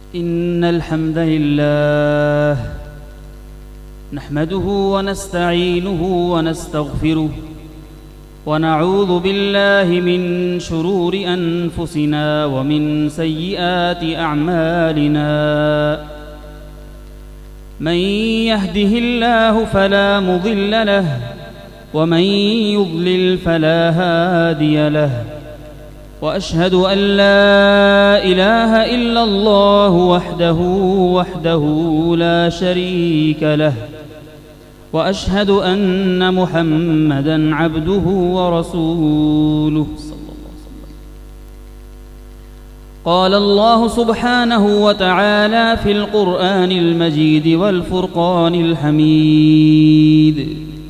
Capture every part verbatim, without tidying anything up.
इन्नल हम्दलिल्लाह नहमदुहु व नस्तईनुहु व नस्तगफिरुहु व नऊज़ु बिल्लाहि मिन शुरूरि अनफुसिना व मिन सय्यिआति अअमालिना मन यहदिहिल्लाहु फला मुदिल्ल लहु व मन युद्लिल फला हादिय लहु व अशहदु अन ला इलाहा इल्लल्लाहु वहदहु वहदहु ला शरीक लहु व अशहदु अन्न मुहम्मदन अब्दुहु व रसूलुहु। क़ाल अल्लाहु सुब्हानहु व तआला फ़िल क़ुरआनिल मजीद वल फ़ुरक़ानिल हमीद।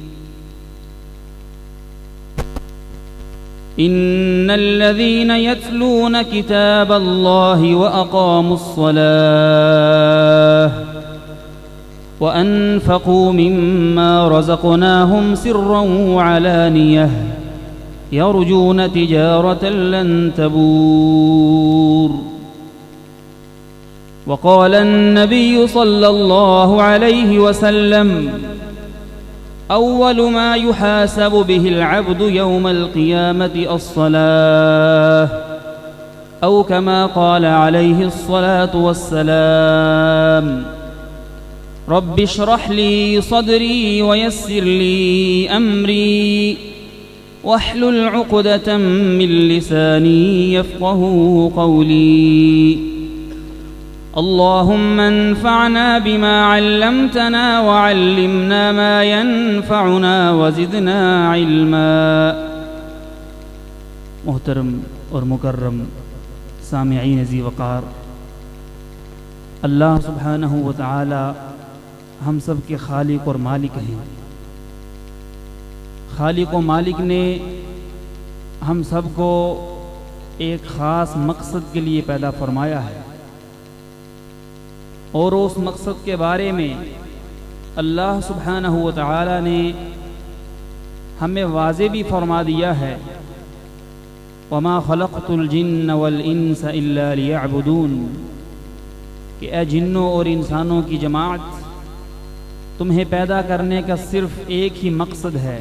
इन्नल्लज़ीन यत्लून किताबल्लाहि व अक़ामुस्सलाह व अनफ़क़ू मिम्मा रज़क़नाहुम सिर्रन व अलानियह यरजून तिजारतन लन तबूर। व क़ाल अन्नबिय्यु सल्लल्लाहु अलैहि वसल्लम अव्वलु मा युहासबु बिहिल अब्दु यौमल क़ियामति अस्सलाह औ कमा क़ाल अलैहिस्सलातु वस्सलाम। रब्बि इश्रह ली सदरी व यस्सिर ली अम्री वहलुल उक़दतम मिन लिसानी यफ़क़हू क़ौली। अल्लाहुम्मा अन्फ़अना बिमा अल्लमतना व अल्लिमना मा यनफ़अुना व ज़िदना इल्मा। मोहतरम और मुकर्रम सामिईन ज़ी वक़ार, अल्लाह सुब्हानहु व तआला हम सब के खालिक और मालिक हैं। खालिक व मालिक ने हम सब को एक ख़ास मकसद के लिए पैदा फरमाया है और उस मकसद के बारे में अल्लाह सुब्हानहु व तआला ने हमें वाज़े भी फरमा दिया है, वमा खलक़तुल जिन्न वल इंस इल्ला लियअबुदून, कि ए जिन्नों और इंसानों की जमात, तुम्हें पैदा करने का सिर्फ एक ही मकसद है।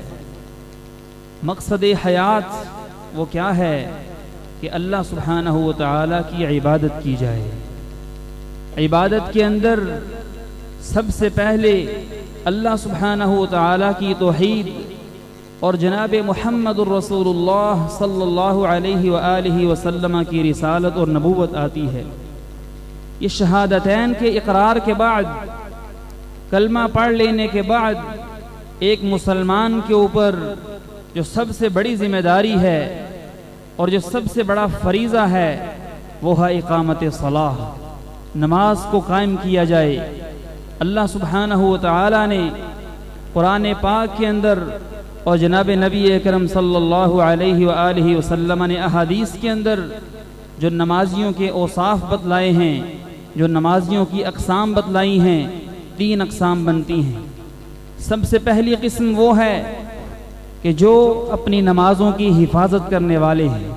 मकसद हयात वो क्या है कि अल्लाह सुब्हानहु व तआला की इबादत की जाए। इबादत के अंदर सबसे पहले अल्लाह सुब्हानहु व तआला की तौहीद और जनाब मुहम्मदुर रसूलुल्लाह सल्लल्लाहु अलैहि व आलिहि वसल्लम की रिसालत और नबूवत आती है। ये शहादतैन के इकरार के बाद, कलमा पढ़ लेने के बाद एक मुसलमान के ऊपर जो सबसे बड़ी जिम्मेदारी है और जो सबसे बड़ा फरीज़ा है वो है इकामत सलाह, नमाज को कायम किया जाए। अल्लाह सुब्हानहु व तआला ने कुरान पाक के अंदर और जनाब नबी अकरम सल्लल्लाहु अलैहि व आलिहि वसल्लम ने अहादीस के अंदर जो नमाजियों के औसाफ बतलाए हैं, जो नमाजियों की अक़साम बतलाई हैं, तीन अक़साम बनती हैं। सबसे पहली किस्म वो है कि जो अपनी नमाज़ों की हिफाजत करने वाले हैं,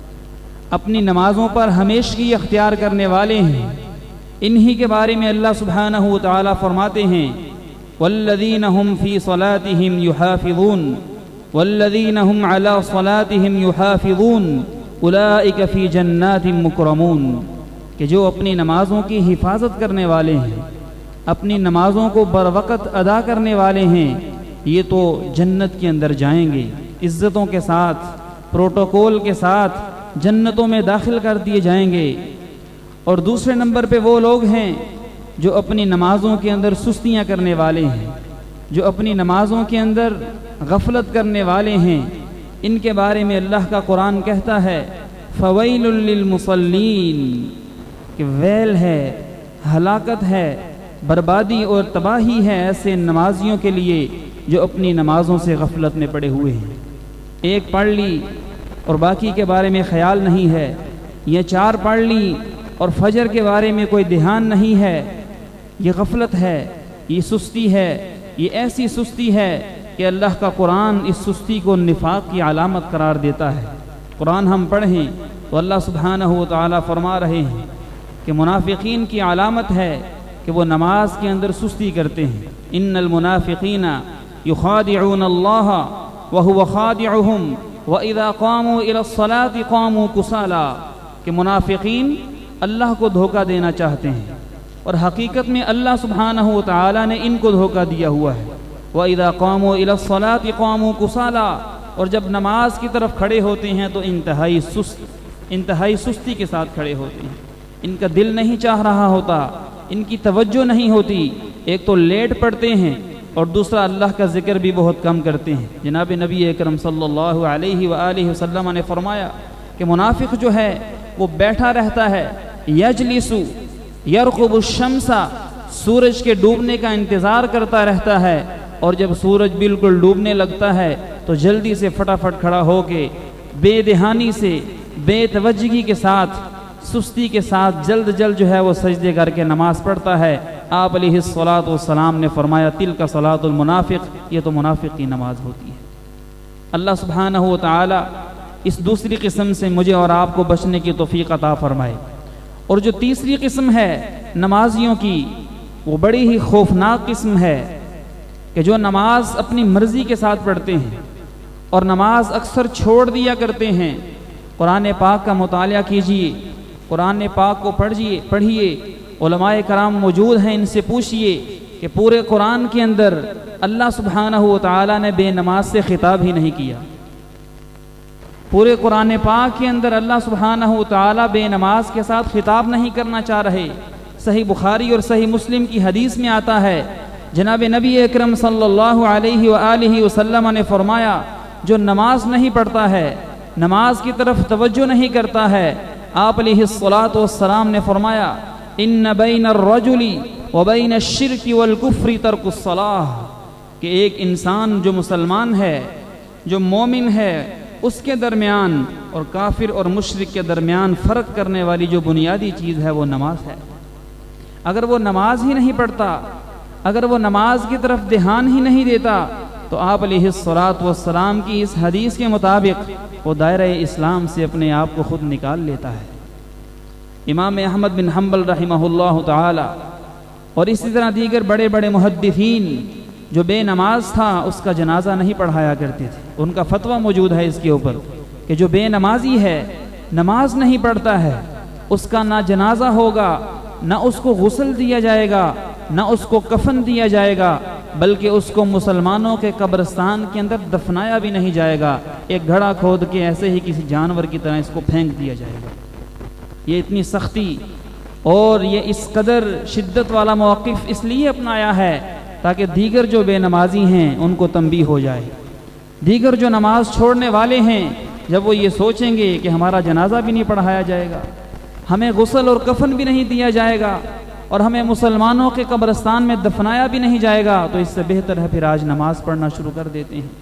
अपनी नमाज़ों पर हमेशगी अख्तियार करने वाले हैं। इन्हीं के बारे में अल्लाह सुब्हानहु व तआला फरमाते हैं, वल्लज़ीना हुम फ़ी सलातिहिम युहाफ़िज़ून वल्लज़ीना हुम अला सलातिहिम युहाफ़िज़ून उलाइका फ़ी जन्नातिम मुकरमून, कि जो अपनी नमाज़ों की हिफाजत करने वाले हैं, अपनी नमाज़ों को बरवक़्त अदा करने वाले हैं, ये तो जन्नत के अंदर जाएंगे, इज़्ज़तों के साथ, प्रोटोकॉल के साथ जन्नतों में दाखिल कर दिए जाएंगे। और दूसरे नंबर पे वो लोग हैं जो अपनी नमाज़ों के अंदर सुस्तियाँ करने वाले हैं, जो अपनी नमाज़ों के अंदर गफलत करने वाले हैं। इनके बारे में अल्लाह का कुरान कहता है, फ़वैलुल लिल मुसल्लीन, कि वैल है, हलाकत है, बर्बादी और तबाही है ऐसे नमाजियों के लिए जो अपनी नमाज़ों से गफलत में पड़े हुए हैं। एक पढ़ ली और बाकी के बारे में ख्याल नहीं है, ये चार पढ़ ली और फजर के बारे में कोई ध्यान नहीं है, ये गफलत है, ये सुस्ती है। ये ऐसी सुस्ती है कि अल्लाह का कुरान इस सुस्ती को निफाक की अलामत करार देता है। कुरान हम पढ़ें तो अल्लाह सुब्हानहु व तआला फरमा रहे हैं, कि मुनाफिकीन की अलामत है कि वो नमाज के अंदर सुस्ती करते हैं। इन्नल मुनाफिकीना युखादिऊन अल्लाह व हुवा खादिउहुम व इज़ा क़ामू इलस्सलाति क़ामू कुसाला, कि मुनाफिकीन अल्लाह को धोखा देना चाहते हैं और हकीकत में अल्लाह सुब्हानहू व तआला ने इनको धोखा दिया हुआ है। व इज़ा क़ामू इलस्सलाति क़ामू कुसाला, और जब नमाज की तरफ खड़े होते हैं तो इंतहाई सुस्त इंतहाई सुस्ती के साथ खड़े होते हैं। इनका दिल नहीं चाह रहा होता, इनकी तवज्जो नहीं होती। एक तो लेट पड़ते हैं और दूसरा अल्लाह का जिक्र भी बहुत कम करते हैं। जनाब नबी अकरम सल्लल्लाहु अलैहि व आलिहि वसल्लम ने फरमाया कि मुनाफिक जो है वो बैठा रहता है, यजलिसु यरक़ुबु शम्सा, सूरज के डूबने का इंतज़ार करता रहता है, और जब सूरज बिल्कुल डूबने लगता है तो जल्दी से फटाफट खड़ा होके बेदहानी से बेतवज्जगी के साथ सुस्ती के साथ जल्द जल्द जो है वो सजदे करके नमाज पढ़ता है। आप अलैहिस्सलातु वस्सलाम ने फरमाया तिल का सलातुल मुनाफिक, ये तो मुनाफिक की नमाज होती है। अल्लाह सुब्हानहू व तआला इस दूसरी किस्म से मुझे और आपको बचने की तौफीक अता फरमाए। और जो तीसरी किस्म है नमाजियों की, वो बड़ी ही खौफनाक किस्म है कि जो नमाज अपनी मर्जी के साथ पढ़ते हैं और नमाज अक्सर छोड़ दिया करते हैं। कुरान पाक का मुतालिया कीजिए, कुरान पाक को पढ़िए पढ़िए उलमाए कराम मौजूद हैं, इनसे पूछिए कि पूरे कुरान के अंदर अल्लाह सुब्हानहू व तआला ने बेनमाज से खिताब ही नहीं किया। पूरे कुरान पाक के अंदर अल्लाह सुब्हानहू व तआला बेनमाज के साथ खिताब नहीं करना चाह रहे। सही बुखारी और सही मुस्लिम की हदीस में आता है, जनाब नबी अकरम सल्लल्लाहु अलैहि व आलिहि वसल्लम ने फरमाया, जो नमाज नहीं पढ़ता है, नमाज की तरफ तवज्जो नहीं करता है, आप अलैहिस्सलातु वस्सलाम ने फरमाया इन्न बैनर रजुली व बैन अश्शिर्की वल कुफ्री तर्कुस्सलाह, कि एक इंसान जो मुसलमान है, जो मोमिन है, उसके दरमियान और काफिर और मुशरिक के दरमियान फ़र्क करने वाली जो बुनियादी चीज़ है वो नमाज है। अगर वो नमाज ही नहीं पढ़ता, अगर वो नमाज की तरफ ध्यान ही नहीं देता, तो आप अलैहिस्सलातु वस्सलाम की इस हदीस के मुताबिक वो दायरे इस्लाम से अपने आप को खुद निकाल लेता है। इमाम अहमद बिन हम्बल रहमहुल्लाह ताला और इसी तरह दीगर बड़े बड़े मुहद्दिसीन जो बेनमाज था उसका जनाजा नहीं पढ़ाया करते थे। उनका फतवा मौजूद है इसके ऊपर कि जो बेनमाजी है, नमाज नहीं पढ़ता है, उसका ना जनाजा होगा, ना उसको गुस्ल दिया जाएगा, ना उसको कफन दिया जाएगा, बल्कि उसको मुसलमानों के कब्रिस्तान के अंदर दफनाया भी नहीं जाएगा। एक घड़ा खोद के ऐसे ही किसी जानवर की तरह इसको फेंक दिया जाएगा। ये इतनी सख्ती और ये इस कदर शिद्दत वाला मौक़िफ़ इसलिए अपनाया है ताकि दीगर जो बेनमाजी हैं उनको तंबीह हो जाए। दीगर जो नमाज छोड़ने वाले हैं, जब वो ये सोचेंगे कि हमारा जनाजा भी नहीं पढ़ाया जाएगा, हमें गुस्ल और कफन भी नहीं दिया जाएगा और हमें मुसलमानों के कब्रिस्तान में दफनाया भी नहीं जाएगा, तो इससे बेहतर है फिर आज नमाज पढ़ना शुरू कर देते हैं।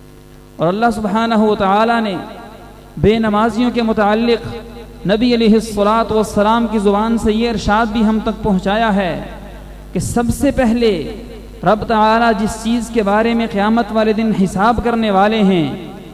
और अल्लाह सुब्हानहू व तआला ने बेनमाजियों के मुताल्लिक़ नबी अलैहिस्सलातु वस्सलाम की ज़ुबान से ये इरशाद भी हम तक पहुँचाया है कि सबसे पहले रब तआला जिस चीज़ के बारे में क़यामत वाले दिन हिसाब करने वाले हैं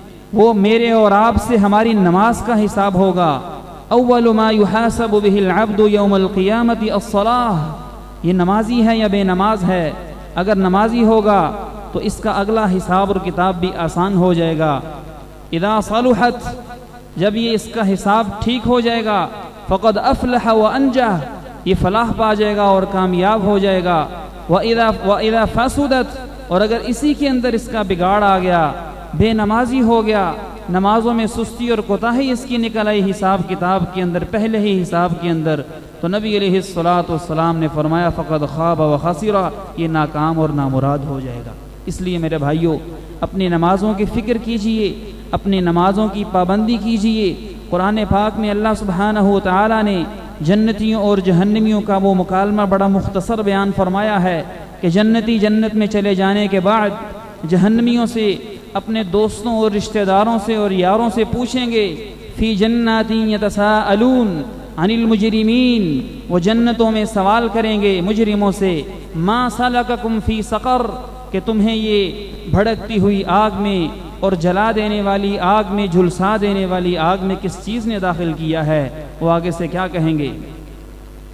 वो मेरे और आप से हमारी नमाज का हिसाब होगा। अव्वलु मा युहासबु बिहिल अब्दु यौमल क़ियामति अस्सलाह, ये नमाजी है या बेनमाज है। अगर नमाजी होगा तो इसका अगला हिसाब और किताब भी आसान हो जाएगा। इदा सलुहत, जब ये इसका हिसाब ठीक हो जाएगा, फ़क़द अफ़लह व अंजह, ये फलाह पा जाएगा और कामयाब हो जाएगा। व इदा व इदा फसुदत, और अगर इसी के अंदर इसका बिगाड़ आ गया, बेनमाजी हो गया, नमाजों में सुस्ती और कोताही इसकी निकल आई हिसाब किताब के अंदर, पहले ही हिसाब के अंदर, तो नबी अलैहिस्सलातु वस्सलाम ने फरमाया फ़क़द ख़ाब व ख़सिरा, ये नाकाम और नामुराद हो जाएगा। इसलिए मेरे भाइयों, अपनी नमाज़ों की फ़िक्र कीजिए, अपनी नमाज़ों की पाबंदी कीजिए। कुरान पाक में अल्लाह सुब्हानहू व तआला ने जन्नतियों और जहन्नमियों का वो मुकालमा बड़ा मुख्तसर बयान फरमाया है कि जन्नती जन्नत में चले जाने के बाद जहन्नमियों से, अपने दोस्तों और रिश्तेदारों से और यारों से पूछेंगे, फ़ी जन्नातिन यतसाअलून अनिल मुजरिमीन, वो जन्नतों में सवाल करेंगे मुजरिमों से, मा सलककुम फ़ी सक़र, कि तुम्हें ये भड़कती हुई आग में और जला देने वाली आग में, झुलसा देने वाली आग में किस चीज़ ने दाखिल किया है। वो आगे से क्या कहेंगे,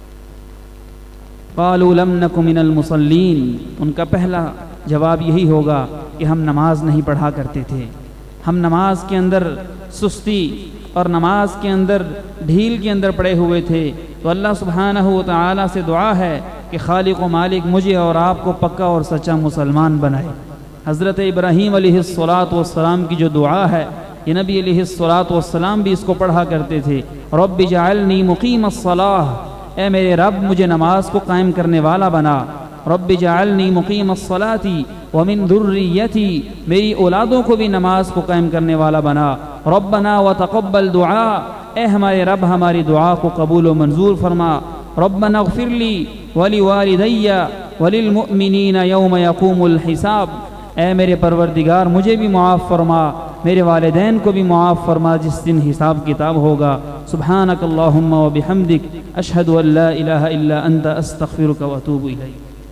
क़ालू लम नकु मिनल मुसल्लीन, उनका पहला जवाब यही होगा कि हम नमाज नहीं पढ़ा करते थे, हम नमाज के अंदर सुस्ती और नमाज के अंदर ढील के अंदर पड़े हुए थे। तो अल्लाह सुब्हानहू व तआला से दुआ है कि खालिक व मालिक मुझे और आपको पक्का और सच्चा मुसलमान बनाए। हज़रत इब्राहीम अलैहिस्सलातु वस्सलाम की जो दुआ है, ये नबी अलैहिस्सलातु वस्सलाम भी इसको पढ़ा करते थे। रब्बि जअलनी मुक़ीमस्सलाह, ए मेरे रब मुझे नमाज को कायम करने वाला बना। रब्बि जअलनी मुक़ीमस्सलाती व मिन दुर्रियती, मेरी औलादों को भी नमाज को कायम करने वाला बना। रब्बना व तक़ब्बल दुआ, ए हमारे रब हमारी दुआ को कबूल व मंजूर फरमा। रब्बना इग़फ़िरली व लिवालिदैया व लिलमुअमिनीना यौम यक़ूमुल हिसाब, ए मेरे परवरदिगार मुझे भी मुआफ़ फरमा, मेरे वालिदैन को भी मुआफ़ फरमा जिस दिन हिसाब किताब होगा। सुब्हानक अल्लाहुम्मा व बिहम्दिक, अशहदु अन ला इलाहा इल्ला अंता, अस्तग़फिरुका व अतूबु इलैक।